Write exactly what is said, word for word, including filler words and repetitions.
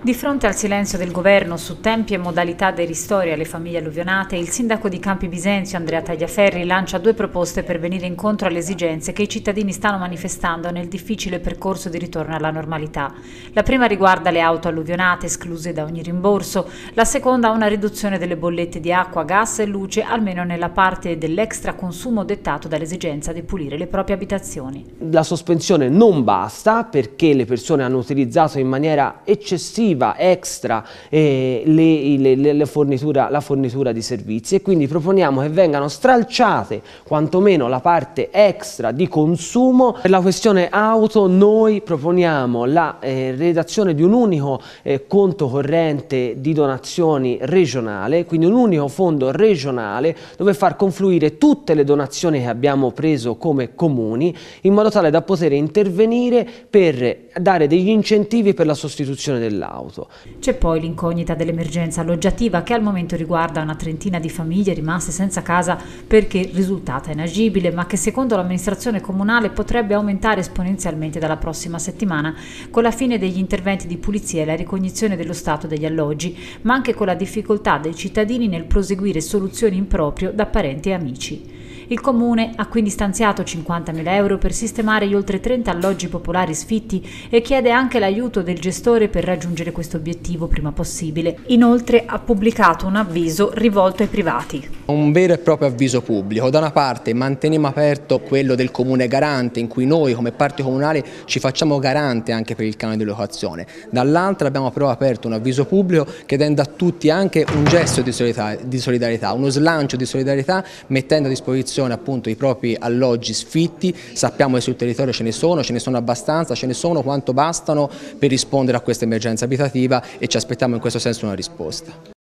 Di fronte al silenzio del governo su tempi e modalità dei ristori alle famiglie alluvionate, il sindaco di Campi Bisenzio, Andrea Tagliaferri, lancia due proposte per venire incontro alle esigenze che i cittadini stanno manifestando nel difficile percorso di ritorno alla normalità. La prima riguarda le auto alluvionate escluse da ogni rimborso, la seconda una riduzione delle bollette di acqua, gas e luce, almeno nella parte dell'extra consumo dettato dall'esigenza di pulire le proprie abitazioni. La sospensione non basta perché le persone hanno utilizzato in maniera eccessiva extra eh, le, le, le fornitura, la fornitura di servizi, e quindi proponiamo che vengano stralciate quantomeno la parte extra di consumo. Per la questione auto noi proponiamo la eh, redazione di un unico eh, conto corrente di donazioni regionale, quindi un unico fondo regionale dove far confluire tutte le donazioni che abbiamo preso come comuni, in modo tale da poter intervenire per dare degli incentivi per la sostituzione dell'auto. C'è poi l'incognita dell'emergenza alloggiativa, che al momento riguarda una trentina di famiglie rimaste senza casa perché risultata inagibile, ma che secondo l'amministrazione comunale potrebbe aumentare esponenzialmente dalla prossima settimana con la fine degli interventi di pulizia e la ricognizione dello stato degli alloggi, ma anche con la difficoltà dei cittadini nel proseguire soluzioni in proprio da parenti e amici. Il Comune ha quindi stanziato cinquantamila euro per sistemare gli oltre trenta alloggi popolari sfitti e chiede anche l'aiuto del gestore per raggiungere questo obiettivo prima possibile. Inoltre ha pubblicato un avviso rivolto ai privati. Un vero e proprio avviso pubblico. Da una parte manteniamo aperto quello del Comune garante, in cui noi come parte comunale ci facciamo garante anche per il canone di locazione. Dall'altra abbiamo però aperto un avviso pubblico chiedendo a tutti anche un gesto di solidarietà, di solidarietà, uno slancio di solidarietà, mettendo a disposizione appunto i propri alloggi sfitti. Sappiamo che sul territorio ce ne sono, ce ne sono abbastanza, ce ne sono quanto bastano per rispondere a questa emergenza abitativa, e ci aspettiamo in questo senso una risposta.